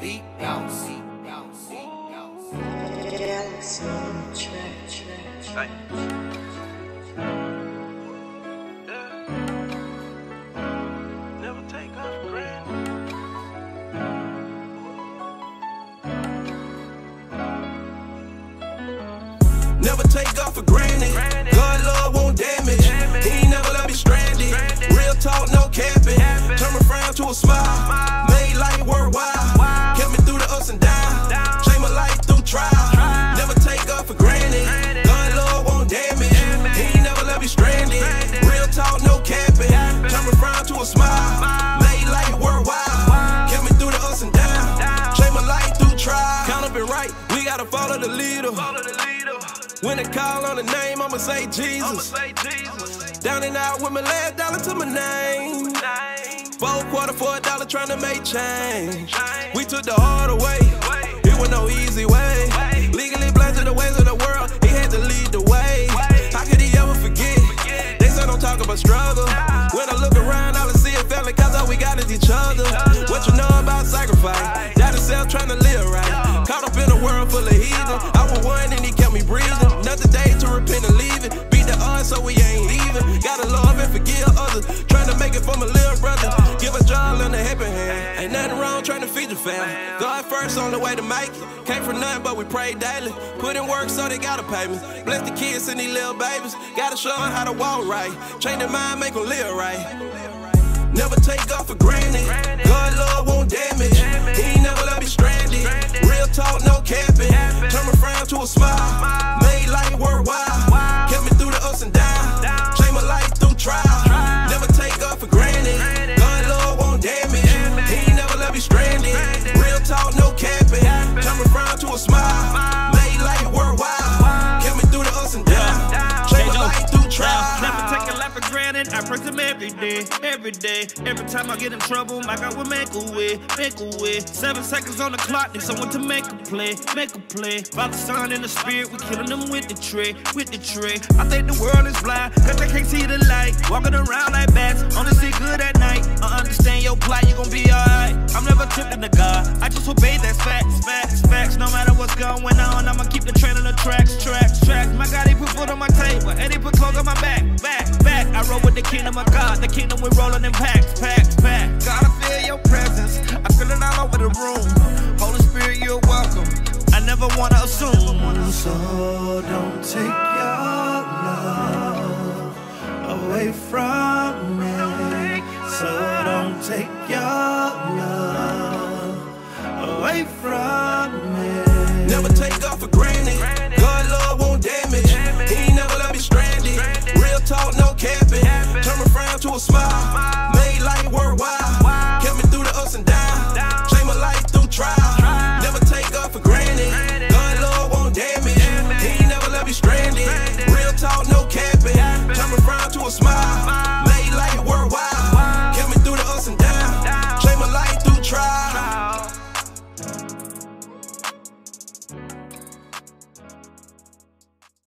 deep bounce. Never take off for granted. Never take off for granted. God love won't damage. He ain't never let me stranded. Real talk, no capping. Turn my frown to a smile. Made life worthwhile. Kept me through the ups and downs. Changed my life through trial. Never take off for granted. God love won't damage. He ain't never let me stranded. Real talk, no capping. Turn my frown to a smile. Made life worthwhile. Kept me through the ups and downs. Changed my life through trial. Count up and right. We gotta follow the leader. When they call on the name, I'ma say Jesus. Down and out with my last dollar to my name. 4 quarters for $1 trying to make change. We took the hard away. It was no easy way. Legally blind to the ways of the world. He had to lead the way. How could he ever forget? They say don't talk about struggle. When I look around, all I see is family, cause all we got is each other. What you know about sacrifice? Doubt himself trying to live right. Caught up in a world full of heathen. I was one and he kept me breathing. Another day to repent and leave it. Beat the odds so we ain't even. Gotta love and forgive others. Trying to make it for my little brother. Give a jaw and a helping hand. Ain't nothing wrong trying to feed your family. God first on the way to make it. Came from nothing but we pray daily. Put in work so they gotta pay me. Bless the kids and these little babies. Gotta show them how to walk right. Change their mind, make them live right. Never take off for granted. God love won't damage. He ain't never let me stranded. Real talk, no capping. Turn my frown to a smile. Made life worthwhile. Kept me through the ups and downs. Changed my life through trial. Never take off for granted. God love won't damage. He ain't never let me stranded. Real talk, no capping. Turn my frown to a smile. Made life worthwhile. Kept me through the ups and downs. Changed my life through trial. Never take a life for granted. I praise him every day, every day. Every time I get in trouble, my God will make a way, make a way. 7 seconds on the clock, need someone to make a play, make a play. Father, Son, and the Spirit, we killing them with the tray, with the tray. I think the world is blind, cause they can't see the light. Walking around like bats, only see good at night. I understand your plight, you gon' be alright. I'm never tempting to God, I just obey, that's facts, facts, facts. No matter what's going on, I'ma keep the train on the tracks, tracks, tracks. My God, he put food on my table, and he put clothes on my back, back, back. I roll with the kingdom of God, the kingdom we rolling in packs, packs, packs. God, I feel your presence, I feel it all over the room. Holy Spirit, you're welcome, I never wanna assume. So don't take your love away from me. So don't take your love away from me. Never take off for granted. God love won't damage. He ain't never let me stranded. Real talk, no capping. Turn my frown to a smile. Made life worthwhile. Kept me through the ups and downs. Changed my life through trial. Never take off for granted. God love won't damage. He ain't never let me stranded. Real talk, no capping. Turn my frown to a smile.